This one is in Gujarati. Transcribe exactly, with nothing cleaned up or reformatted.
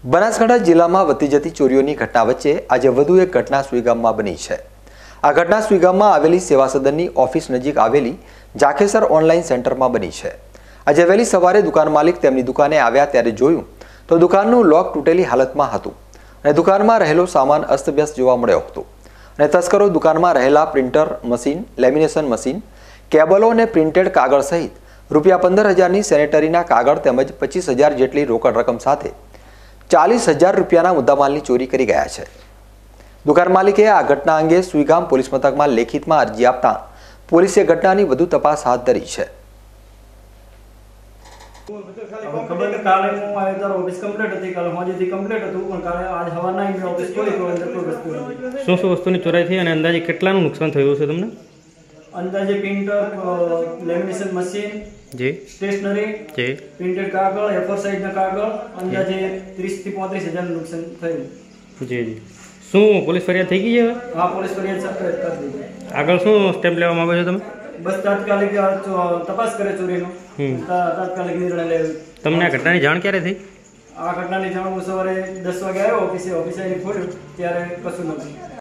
બનાસકાંઠા જિલ્લામાં વધતી જતી ચોરીઓની ઘટના વચ્ચે આજે વધુ એક ઘટના સુઈગામમાં બની છે। આ ઘટના સુઈગામમાં આવેલી સેવા સદનની ઓફિસ નજીક આવેલી જાખેસર ઓનલાઈન સેન્ટરમાં બની છે। આજે વહેલી સવારે દુકાન માલિક તેમની દુકાને આવ્યા ત્યારે જોયું તો દુકાનનું લોક તૂટેલી હાલતમાં હતું અને દુકાનમાં રહેલો સામાન અસ્તવ્યસ્ત જોવા મળ્યો હતો અને તસ્કરો દુકાનમાં રહેલા પ્રિન્ટર મશીન, લેમિનેશન મશીન, કેબલો અને પ્રિન્ટેડ કાગળ સહિત રૂપિયા પંદર હજારની સેનેટરીના કાગળ તેમજ પચીસ હજાર જેટલી રોકડ રકમ સાથે ચાલીસ હજાર રૂપિયાના મુદ્દામાલની ચોરી કરી ગયા છે। દુકાન માલિકે આ ઘટના અંગે સુઈગામ પોલીસ મથકમાં લેખિતમાં અરજી આપતા પોલીસે ઘટનાની વધુ તપાસ હાથ ધરી છે। શું શું વસ્તુની ચોરાઈ થઈ અને અંદાજે કેટલાનું નુકસાન થયું છે તમને? अंदाजे प्रिंटर, लेमिनेशन मशीन, जी स्टेशनरी, जी प्रिंटेड कागळ, ए फोर साइज ना कागळ अंदाजे तीस થી पैंतीस हजार नुकसान થયું। જી જી શું પોલીસ ફરિયાદ થઈ ગઈ છે હવે? હા, પોલીસ ફરિયાદ સત્તાવાર કરી દીધી। આગળ શું સ્ટેપ લેવા માંગો છો તમે? બસ તાત્કાલિક તપાસ કરે ચોરીનો, તાત્કાલિક નિર્ણય લેવો। તમને આ ઘટનાની જાણ ક્યારે થઈ? આ ઘટનાની જાણ હું સવારે દસ વાગે આવ્યો ઓફિસે, ઓફિસે આવીને ખોલ્યું ત્યારે કશું નહોતું।